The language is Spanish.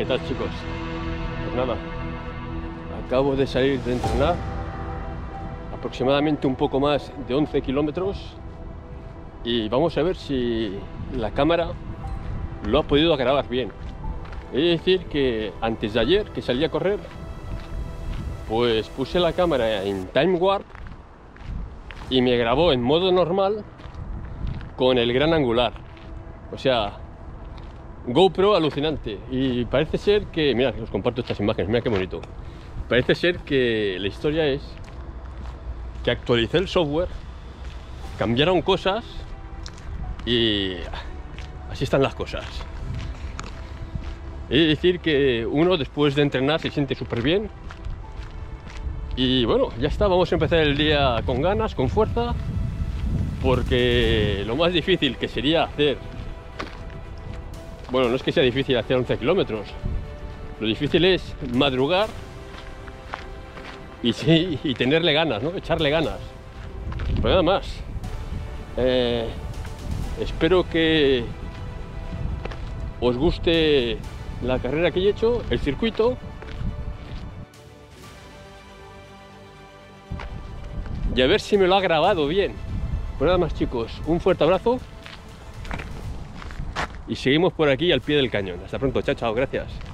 ¿Qué tal, chicos? Pues nada, acabo de salir de entrenar aproximadamente un poco más de 11 kilómetros y vamos a ver si la cámara lo ha podido grabar bien. He de decir que antes de ayer que salí a correr, pues puse la cámara en Time Warp y me grabó en modo normal con el gran angular. O sea, GoPro alucinante. Y parece ser que, mirad, os comparto estas imágenes, mira qué bonito. Parece ser que la historia es que actualicé el software, cambiaron cosas y así están las cosas. He de decir que uno después de entrenar se siente súper bien. Y bueno, ya está, vamos a empezar el día con ganas, con fuerza, porque lo más difícil que sería hacer, bueno, no es que sea difícil hacer 11 kilómetros, lo difícil es madrugar y sí, y tenerle ganas, ¿no? Echarle ganas. Pues nada más. Espero que os guste la carrera que he hecho, el circuito. Y a ver si me lo ha grabado bien. Pues nada más, chicos, un fuerte abrazo y seguimos por aquí al pie del cañón. Hasta pronto, chao, chao, gracias.